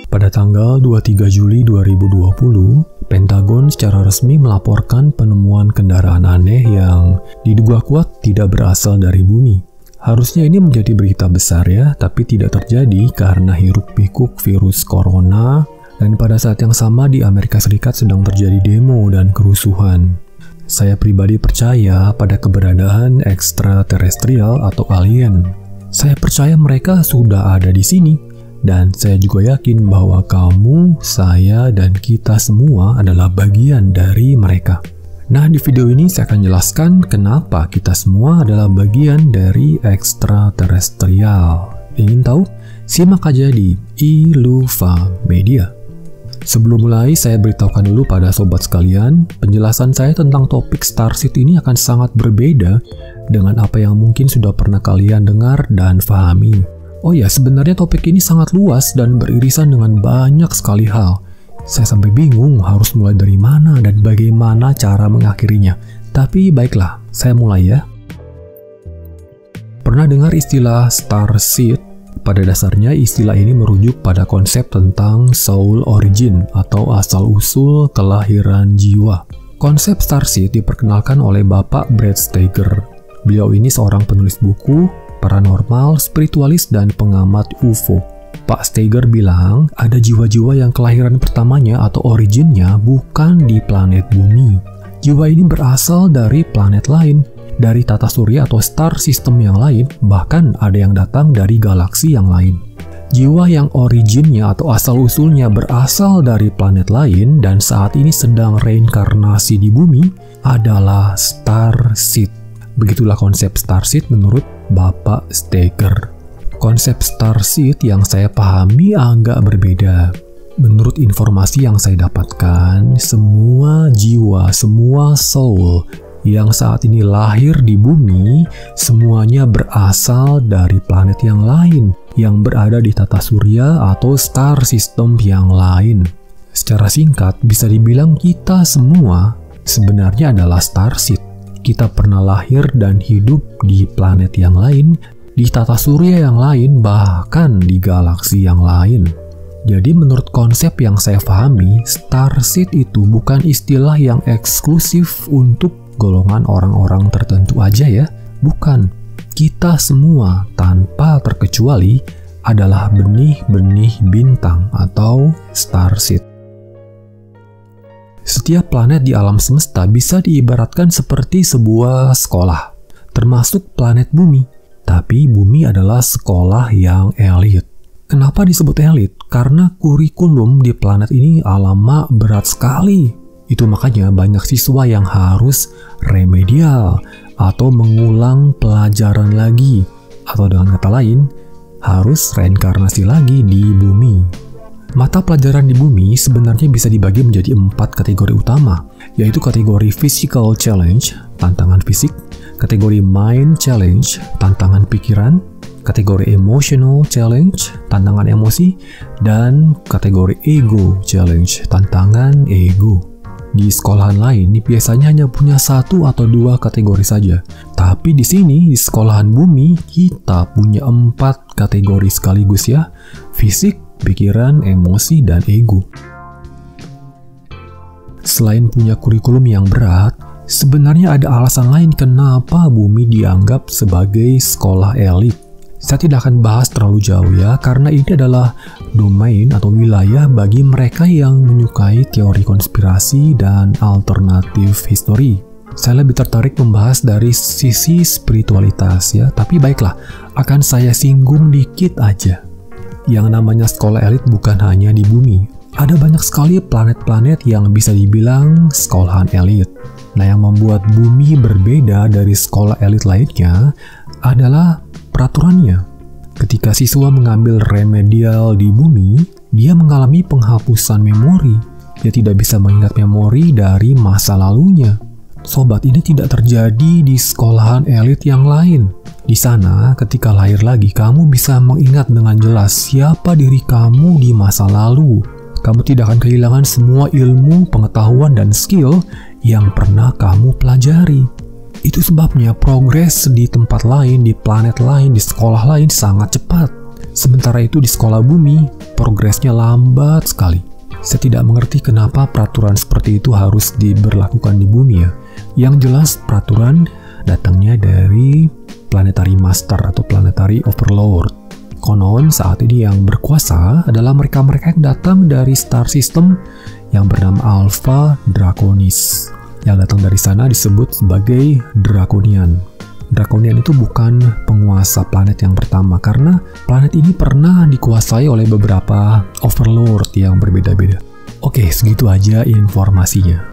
Pada tanggal 23 Juli 2020, Pentagon secara resmi melaporkan penemuan kendaraan aneh yang diduga kuat tidak berasal dari bumi. Harusnya ini menjadi berita besar ya, tapi tidak terjadi karena hiruk-pikuk virus corona, dan pada saat yang sama di Amerika Serikat sedang terjadi demo dan kerusuhan. Saya pribadi percaya pada keberadaan ekstraterestrial atau alien. Saya percaya mereka sudah ada di sini. Dan saya juga yakin bahwa kamu, saya, dan kita semua adalah bagian dari mereka. Nah, di video ini saya akan jelaskan kenapa kita semua adalah bagian dari ekstraterestrial. Ingin tahu? Simak aja di Iluva Media. Sebelum mulai, saya beritahukan dulu pada sobat sekalian, penjelasan saya tentang topik Starseed ini akan sangat berbeda dengan apa yang mungkin sudah pernah kalian dengar dan pahami. Oh ya, sebenarnya topik ini sangat luas dan beririsan dengan banyak sekali hal. Saya sampai bingung harus mulai dari mana dan bagaimana cara mengakhirinya. Tapi baiklah, saya mulai ya. Pernah dengar istilah Starseed? Pada dasarnya istilah ini merujuk pada konsep tentang soul origin atau asal-usul kelahiran jiwa. Konsep Starseed diperkenalkan oleh Bapak Brad Steiger. Beliau ini seorang penulis buku, paranormal, spiritualis, dan pengamat UFO. Pak Steiger bilang ada jiwa-jiwa yang kelahiran pertamanya atau originnya bukan di planet bumi. Jiwa ini berasal dari planet lain, dari tata surya atau star system yang lain, bahkan ada yang datang dari galaksi yang lain. Jiwa yang originnya atau asal-usulnya berasal dari planet lain dan saat ini sedang reinkarnasi di bumi adalah Starseed. Begitulah konsep Starseed menurut Bapak Steiger. Konsep Starseed yang saya pahami agak berbeda. Menurut informasi yang saya dapatkan, semua jiwa, semua soul yang saat ini lahir di bumi, semuanya berasal dari planet yang lain, yang berada di tata surya atau star system yang lain. Secara singkat, bisa dibilang kita semua sebenarnya adalah Starseed. Kita pernah lahir dan hidup di planet yang lain, di tata surya yang lain, bahkan di galaksi yang lain. Jadi menurut konsep yang saya pahami, Starseed itu bukan istilah yang eksklusif untuk golongan orang-orang tertentu aja ya. Bukan. Kita semua tanpa terkecuali adalah benih-benih bintang atau Starseed. Setiap planet di alam semesta bisa diibaratkan seperti sebuah sekolah, termasuk planet bumi. Tapi bumi adalah sekolah yang elit. Kenapa disebut elit? Karena kurikulum di planet ini alamak berat sekali. Itu makanya banyak siswa yang harus remedial atau mengulang pelajaran lagi. Atau dengan kata lain, harus reinkarnasi lagi di bumi. Mata pelajaran di bumi sebenarnya bisa dibagi menjadi 4 kategori utama, yaitu kategori Physical Challenge, tantangan fisik, kategori Mind Challenge, tantangan pikiran, kategori Emotional Challenge, tantangan emosi, dan kategori Ego Challenge, tantangan ego. Di sekolahan lain biasanya hanya punya 1 atau 2 kategori saja, tapi di sini di sekolahan bumi kita punya 4 kategori sekaligus ya, fisik, pikiran, emosi, dan ego. Selain punya kurikulum yang berat, sebenarnya ada alasan lain kenapa bumi dianggap sebagai sekolah elit. Saya tidak akan bahas terlalu jauh ya, karena ini adalah domain atau wilayah bagi mereka yang menyukai teori konspirasi dan alternatif history. Saya lebih tertarik membahas dari sisi spiritualitas ya, tapi baiklah, akan saya singgung dikit aja. Yang namanya sekolah elit bukan hanya di bumi. Ada banyak sekali planet-planet yang bisa dibilang sekolahan elit. Nah, yang membuat bumi berbeda dari sekolah elit lainnya adalah peraturannya. Ketika siswa mengambil remedial di bumi, dia mengalami penghapusan memori. Dia tidak bisa mengingat memori dari masa lalunya. Sobat, ini tidak terjadi di sekolahan elit yang lain. Di sana, ketika lahir lagi, kamu bisa mengingat dengan jelas siapa diri kamu di masa lalu. Kamu tidak akan kehilangan semua ilmu, pengetahuan, dan skill yang pernah kamu pelajari. Itu sebabnya progres di tempat lain, di planet lain, di sekolah lain sangat cepat. Sementara itu di sekolah bumi, progresnya lambat sekali. Saya tidak mengerti kenapa peraturan seperti itu harus diberlakukan di bumi ya. Yang jelas peraturan datangnya dari planetary master atau planetary overlord. Konon saat ini yang berkuasa adalah mereka-mereka yang datang dari star system yang bernama Alpha Draconis. Yang datang dari sana disebut sebagai Draconian. Draconian itu bukan penguasa planet yang pertama karena planet ini pernah dikuasai oleh beberapa overlord yang berbeda-beda. Oke, segitu aja informasinya.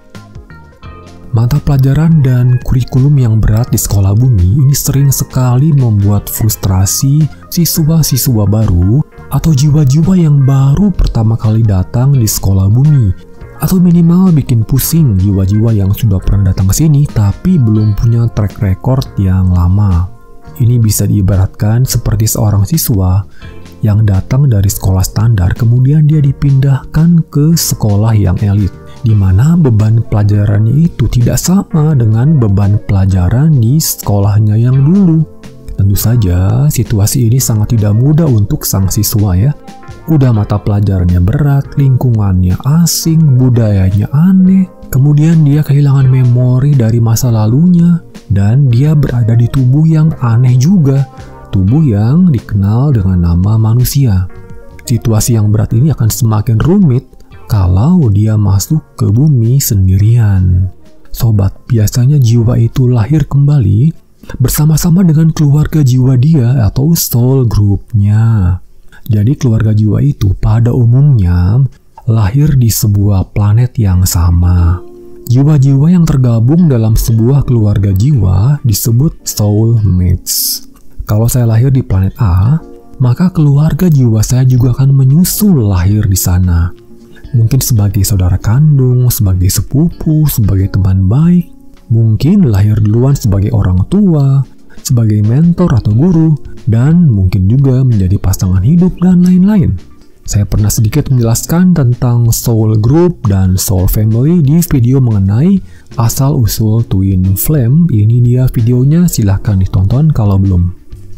Mata pelajaran dan kurikulum yang berat di sekolah bumi ini sering sekali membuat frustrasi siswa-siswa baru atau jiwa-jiwa yang baru pertama kali datang di sekolah bumi, atau minimal bikin pusing jiwa-jiwa yang sudah pernah datang ke sini tapi belum punya track record yang lama. Ini bisa diibaratkan seperti seorang siswa yang datang dari sekolah standar kemudian dia dipindahkan ke sekolah yang elit, di mana beban pelajarannya itu tidak sama dengan beban pelajaran di sekolahnya yang dulu. Tentu saja situasi ini sangat tidak mudah untuk sang siswa ya. Udah mata pelajarannya berat, lingkungannya asing, budayanya aneh, kemudian dia kehilangan memori dari masa lalunya, dan dia berada di tubuh yang aneh juga, tubuh yang dikenal dengan nama manusia. Situasi yang berat ini akan semakin rumit kalau dia masuk ke bumi sendirian. Sobat, biasanya jiwa itu lahir kembali bersama-sama dengan keluarga jiwa dia atau soul group-nya. Jadi keluarga jiwa itu pada umumnya lahir di sebuah planet yang sama. Jiwa-jiwa yang tergabung dalam sebuah keluarga jiwa disebut soulmates. Kalau saya lahir di planet A, maka keluarga jiwa saya juga akan menyusul lahir di sana. Mungkin sebagai saudara kandung, sebagai sepupu, sebagai teman baik. Mungkin lahir duluan sebagai orang tua, sebagai mentor atau guru, dan mungkin juga menjadi pasangan hidup dan lain-lain. Saya pernah sedikit menjelaskan tentang soul group dan soul family di video mengenai asal-usul twin flame. Ini dia videonya, silahkan ditonton kalau belum.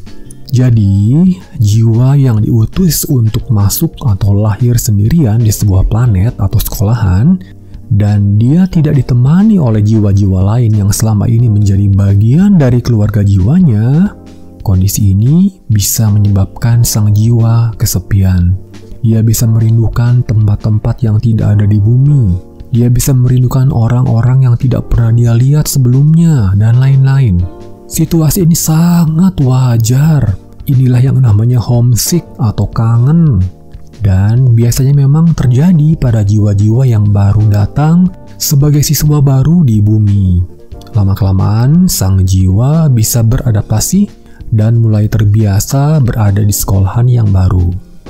Jadi, jiwa yang diutus untuk masuk atau lahir sendirian di sebuah planet atau sekolahan, dan dia tidak ditemani oleh jiwa-jiwa lain yang selama ini menjadi bagian dari keluarga jiwanya, kondisi ini bisa menyebabkan sang jiwa kesepian. Dia bisa merindukan tempat-tempat yang tidak ada di bumi. Dia bisa merindukan orang-orang yang tidak pernah dia lihat sebelumnya, dan lain-lain. Situasi ini sangat wajar. Inilah yang namanya homesick atau kangen. Dan biasanya memang terjadi pada jiwa-jiwa yang baru datang sebagai siswa baru di bumi. Lama-kelamaan, sang jiwa bisa beradaptasi dan mulai terbiasa berada di sekolahan yang baru.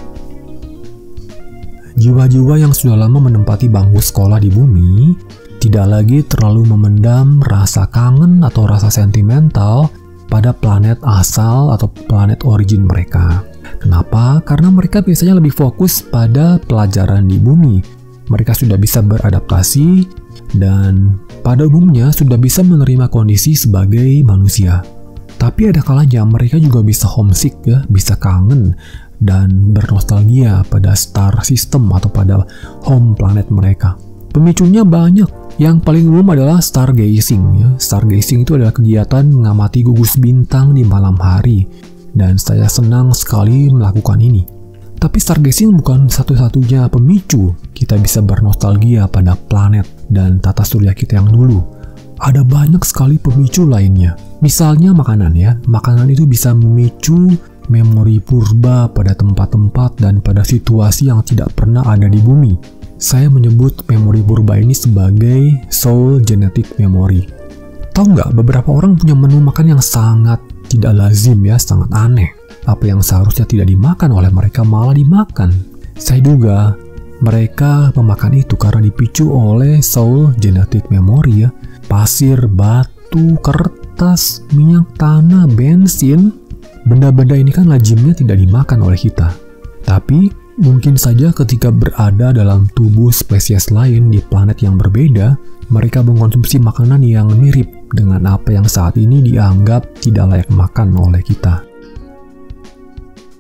Jiwa-jiwa yang sudah lama menempati bangku sekolah di bumi tidak lagi terlalu memendam rasa kangen atau rasa sentimental pada planet asal atau planet origin mereka. Kenapa? Karena mereka biasanya lebih fokus pada pelajaran di bumi. Mereka sudah bisa beradaptasi dan pada umumnya sudah bisa menerima kondisi sebagai manusia. Tapi ada kalanya mereka juga bisa homesick ya, bisa kangen dan bernostalgia pada star system atau pada home planet mereka. Pemicunya banyak. Yang paling umum adalah stargazing ya. Stargazing itu adalah kegiatan mengamati gugus bintang di malam hari, dan saya senang sekali melakukan ini. Tapi stargazing bukan satu-satunya pemicu kita bisa bernostalgia pada planet dan tata surya kita yang dulu. Ada banyak sekali pemicu lainnya. Misalnya makanan ya. Makanan itu bisa memicu memori purba pada tempat-tempat dan pada situasi yang tidak pernah ada di bumi. Saya menyebut memori purba ini sebagai soul genetic memory. Tahu nggak, beberapa orang punya menu makan yang sangat tidak lazim ya, sangat aneh. Apa yang seharusnya tidak dimakan oleh mereka malah dimakan. Saya duga mereka memakan itu karena dipicu oleh soul genetic memory ya. Pasir, batu, kertas, minyak tanah, bensin. Benda-benda ini kan lazimnya tidak dimakan oleh kita. Tapi mungkin saja ketika berada dalam tubuh spesies lain di planet yang berbeda, mereka mengkonsumsi makanan yang mirip dengan apa yang saat ini dianggap tidak layak makan oleh kita.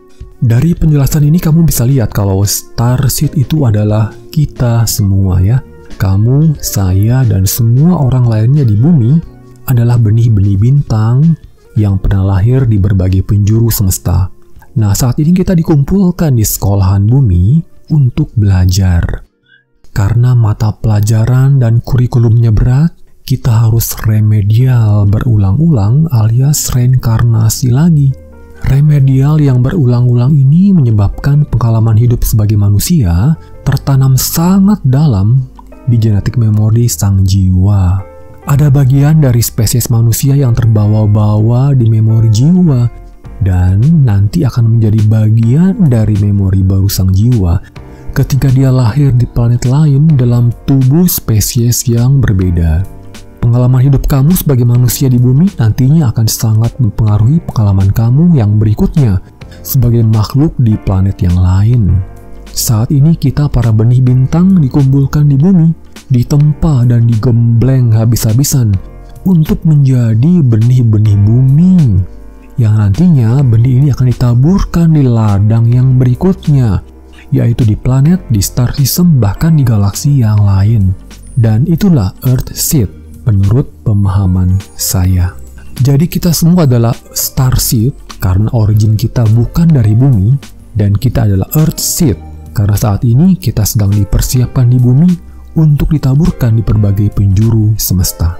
Dari penjelasan ini kamu bisa lihat kalau starseed itu adalah kita semua ya. Kamu, saya, dan semua orang lainnya di bumi adalah benih-benih bintang yang pernah lahir di berbagai penjuru semesta. Nah, saat ini kita dikumpulkan di sekolahan bumi untuk belajar. Karena mata pelajaran dan kurikulumnya berat, kita harus remedial berulang-ulang alias reinkarnasi lagi. Remedial yang berulang-ulang ini menyebabkan pengalaman hidup sebagai manusia tertanam sangat dalam di genetik memori sang jiwa. Ada bagian dari spesies manusia yang terbawa-bawa di memori jiwa dan nanti akan menjadi bagian dari memori baru sang jiwa ketika dia lahir di planet lain dalam tubuh spesies yang berbeda. Pengalaman hidup kamu sebagai manusia di bumi nantinya akan sangat mempengaruhi pengalaman kamu yang berikutnya sebagai makhluk di planet yang lain. Saat ini kita para benih bintang dikumpulkan di bumi, ditempa dan digembleng habis-habisan untuk menjadi benih-benih bumi yang nantinya benih ini akan ditaburkan di ladang yang berikutnya, yaitu di planet, di star system, bahkan di galaksi yang lain. Dan itulah Earthseed menurut pemahaman saya. Jadi kita semua adalah starseed karena origin kita bukan dari bumi, dan kita adalah Earthseed karena saat ini kita sedang dipersiapkan di bumi untuk ditaburkan di berbagai penjuru semesta.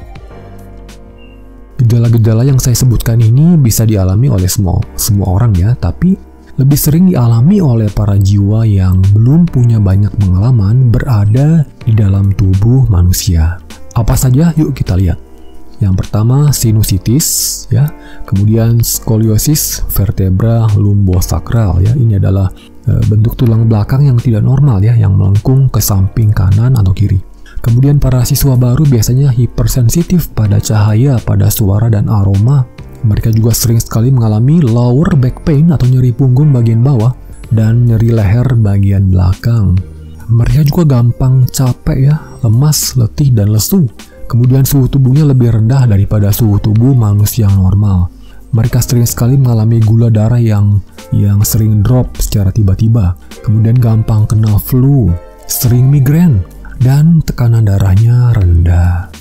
Gejala-gejala yang saya sebutkan ini bisa dialami oleh semua orang ya, tapi lebih sering dialami oleh para jiwa yang belum punya banyak pengalaman berada di dalam tubuh manusia. Apa saja? Yuk kita lihat. Yang pertama sinusitis ya, kemudian skoliosis vertebra lumbosakral ya. Ini adalah bentuk tulang belakang yang tidak normal ya, yang melengkung ke samping kanan atau kiri. Kemudian para siswa baru biasanya hipersensitif pada cahaya, pada suara dan aroma. Mereka juga sering sekali mengalami lower back pain atau nyeri punggung bagian bawah dan nyeri leher bagian belakang. Mereka juga gampang capek ya, lemas, letih, dan lesu. Kemudian suhu tubuhnya lebih rendah daripada suhu tubuh manusia yang normal. Mereka sering sekali mengalami gula darah yang sering drop secara tiba-tiba. Kemudian gampang kena flu, sering migrain, dan tekanan darahnya rendah.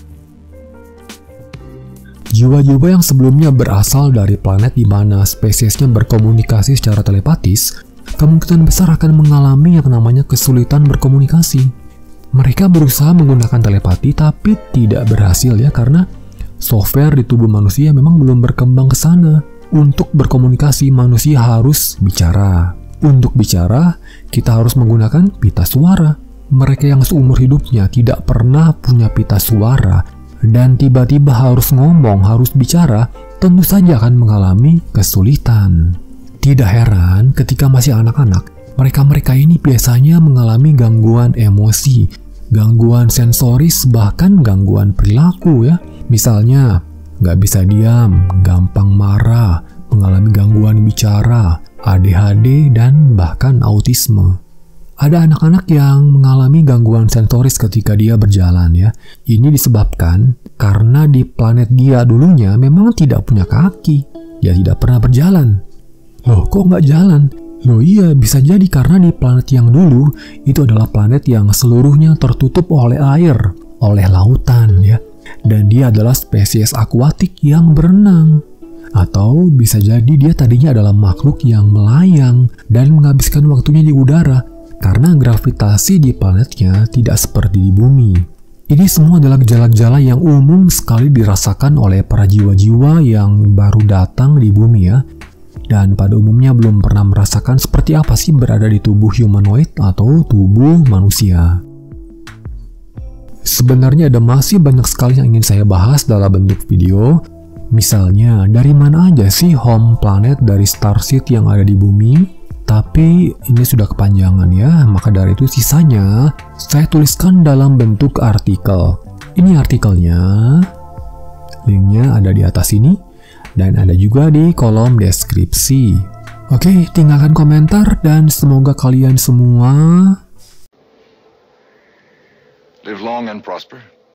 Jiwa-jiwa yang sebelumnya berasal dari planet di mana spesiesnya berkomunikasi secara telepatis, kemungkinan besar akan mengalami yang namanya kesulitan berkomunikasi. Mereka berusaha menggunakan telepati tapi tidak berhasil ya, karena software di tubuh manusia memang belum berkembang ke sana. Untuk berkomunikasi manusia harus bicara. Untuk bicara kita harus menggunakan pita suara. Mereka yang seumur hidupnya tidak pernah punya pita suara dan tiba-tiba harus ngomong, harus bicara, tentu saja akan mengalami kesulitan. Tidak heran ketika masih anak-anak, mereka ini biasanya mengalami gangguan emosi, gangguan sensoris, bahkan gangguan perilaku ya. Misalnya, nggak bisa diam, gampang marah, mengalami gangguan bicara, ADHD, dan bahkan autisme. Ada anak-anak yang mengalami gangguan sensoris ketika dia berjalan ya. Ini disebabkan karena di planet dia dulunya memang tidak punya kaki. Dia tidak pernah berjalan. Loh, kok nggak jalan? Loh iya, bisa jadi karena di planet yang dulu itu adalah planet yang seluruhnya tertutup oleh air, oleh lautan ya. Dan dia adalah spesies akuatik yang berenang. Atau bisa jadi dia tadinya adalah makhluk yang melayang dan menghabiskan waktunya di udara karena gravitasi di planetnya tidak seperti di bumi. Ini semua adalah gejala-gejala yang umum sekali dirasakan oleh para jiwa-jiwa yang baru datang di bumi ya. Dan pada umumnya belum pernah merasakan seperti apa sih berada di tubuh humanoid atau tubuh manusia. Sebenarnya ada masih banyak sekali yang ingin saya bahas dalam bentuk video. Misalnya, dari mana aja sih home planet dari starseed yang ada di bumi? Tapi ini sudah kepanjangan ya, maka dari itu sisanya saya tuliskan dalam bentuk artikel. Ini artikelnya, linknya ada di atas ini, dan ada juga di kolom deskripsi. Oke, tinggalkan komentar dan semoga kalian semua live long and prosper.